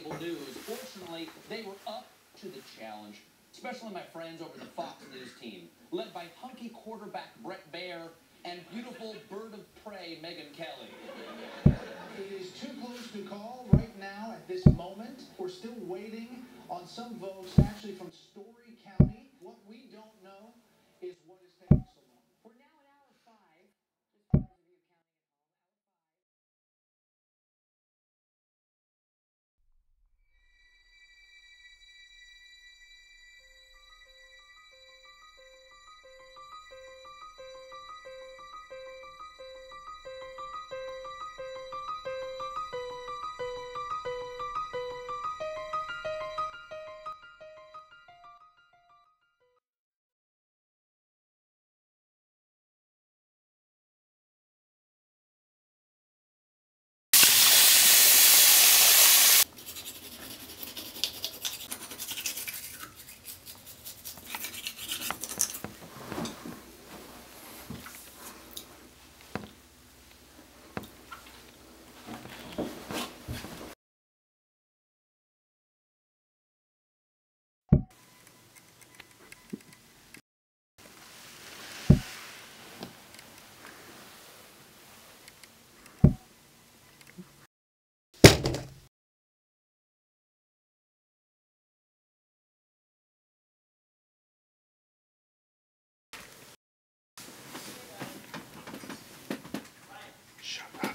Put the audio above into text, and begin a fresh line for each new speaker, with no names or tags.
cable news. Fortunately, they were up to the challenge, especially my friends over the Fox News team, led by hunky quarterback Brett Baer and beautiful bird of prey Megyn Kelly.
It is too close to call right now at this moment. We're still waiting on some votes actually from Story County. What we don't know is what is taking so long.
We're now in hour 5. Just for those of you counting at home,
Shut up.